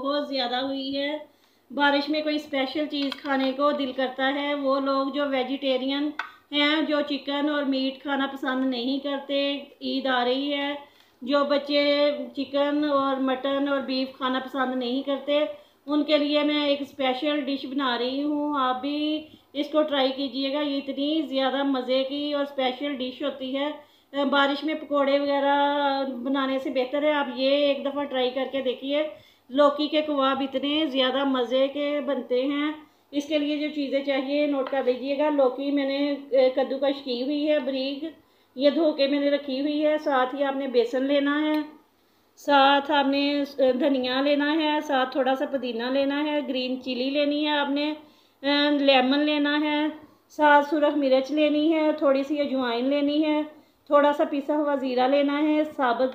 बहुत ज़्यादा हुई है। बारिश में कोई स्पेशल चीज़ खाने को दिल करता है। वो लोग जो वेजिटेरियन हैं, जो चिकन और मीट खाना पसंद नहीं करते, ईद आ रही है, जो बच्चे चिकन और मटन और बीफ खाना पसंद नहीं करते, उनके लिए मैं एक स्पेशल डिश बना रही हूँ। आप भी इसको ट्राई कीजिएगा। ये इतनी ज़्यादा मज़े की और स्पेशल डिश होती है। बारिश में पकोड़े वगैरह बनाने से बेहतर है आप ये एक दफ़ा ट्राई करके देखिए। लौकी के कबाब इतने ज़्यादा मज़े के बनते हैं। इसके लिए जो चीज़ें चाहिए नोट कर लीजिएगा। लौकी मैंने कद्दूकश की हुई है बारीक, ये धो के मैंने रखी हुई है। साथ ही आपने बेसन लेना है, साथ आपने धनिया लेना है, साथ थोड़ा सा पुदीना लेना है, ग्रीन चिली लेनी है आपने, लेमन लेना है, साथ सुरख मिर्च लेनी है, थोड़ी सी अजवाइन लेनी है, थोड़ा सा पिसा हुआ ज़ीरा लेना है, साबुत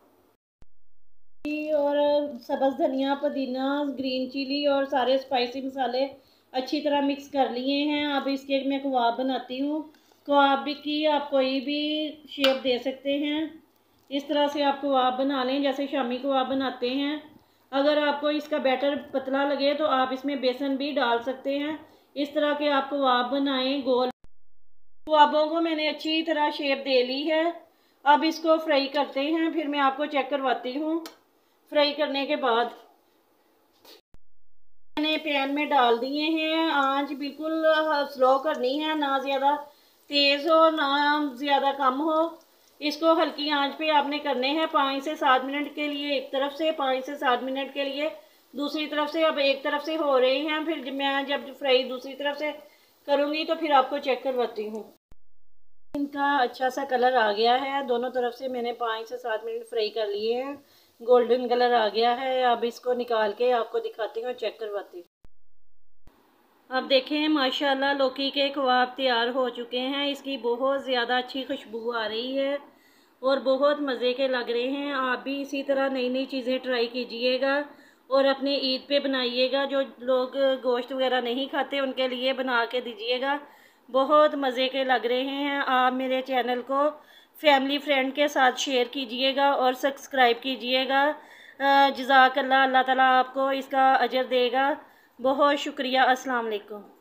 और सब्ज़ धनिया, पुदीना, ग्रीन चिली और सारे स्पाइसी मसाले अच्छी तरह मिक्स कर लिए हैं। अब इसके मैं कबाब बनाती हूँ। कबाब की आप कोई भी शेप दे सकते हैं। इस तरह से आप कबाब बना लें जैसे शामी कबाब बनाते हैं। अगर आपको इसका बैटर पतला लगे तो आप इसमें बेसन भी डाल सकते हैं। इस तरह के आप कबाब बनाएं। गोल कबाबों को मैंने अच्छी तरह शेप दे ली है। अब इसको फ्राई करते हैं, फिर मैं आपको चेक करवाती हूँ। फ्राई करने के बाद मैंने पैन में डाल दिए हैं। आंच बिल्कुल स्लो करनी है, ना ज़्यादा तेज़ हो ना ज़्यादा कम हो। इसको हल्की आंच पे आपने करने हैं 5 से 7 मिनट के लिए एक तरफ से, 5 से 7 मिनट के लिए दूसरी तरफ से। अब एक तरफ से हो रहे हैं, फिर मैं जब फ्राई दूसरी तरफ से करूँगी तो फिर आपको चेक करवाती हूँ। इनका अच्छा सा कलर आ गया है। दोनों तरफ से मैंने 5 से 7 मिनट फ्राई कर लिए हैं। गोल्डन कलर आ गया है। अब इसको निकाल के आपको दिखाती हूँ, चेक करवाती हूँ। अब देखें माशाल्लाह लौकी के कबाब तैयार हो चुके हैं। इसकी बहुत ज़्यादा अच्छी खुशबू आ रही है और बहुत मज़े के लग रहे हैं। आप भी इसी तरह नई नई चीज़ें ट्राई कीजिएगा और अपने ईद पे बनाइएगा। जो लोग गोश्त वगैरह नहीं खाते उनके लिए बना के दीजिएगा। बहुत मज़े के लग रहे हैं। आप मेरे चैनल को फैमिली फ्रेंड के साथ शेयर कीजिएगा और सब्सक्राइब कीजिएगा। जज़ाकल्लाह, अल्लाह ताला आपको इसका अजर देगा। बहुत शुक्रिया। अस्सलाम वालेकुम।